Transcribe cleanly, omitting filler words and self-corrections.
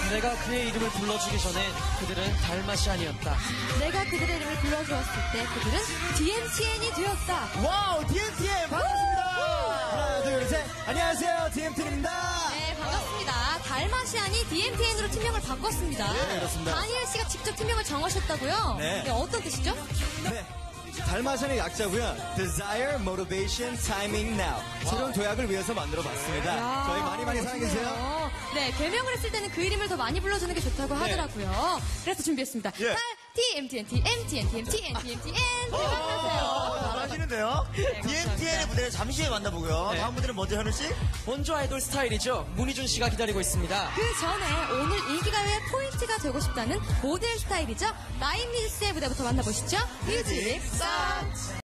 내가 그의 이름을 불러주기 전엔 그들은 달마시안이었다. 내가 그들의 이름을 불러주었을 때 그들은 DMTN이 되었다. 와우, DMTN 반갑습니다. 하나, 둘, 셋. 안녕하세요, DMTN입니다. 네, 반갑습니다. 달마시안이 DMTN으로 팀명을 바꿨습니다. 네, 그렇습니다. 다니엘 씨가 직접 팀명을 정하셨다고요? 네. 어떤 뜻이죠? 네. 달마시안의 약자고요. Desire, Motivation, Timing, Now. 새로운 도약을 위해서 만들어봤습니다. 저희 많이 사랑해주세요. 네, 개명을 했을 때는 그 이름을 더 많이 불러주는 게 좋다고 하더라고요. 그래서 준비했습니다. 예. 달, TMTN, TMTN, TMTN, TMTN. 대박하세요. 잘하시는데요? DMTN의 무대를 잠시 후에 만나보고요. 네. 다음 무대는 뭐죠, 현우 씨? 원조 아이돌 스타일이죠. 문희준 씨가 기다리고 있습니다. 그 전에 오늘 인기가요의 포인트가 되고 싶다는 모델 스타일이죠. 나인뮤지스의 무대부터 만나보시죠. 뮤직 스타트.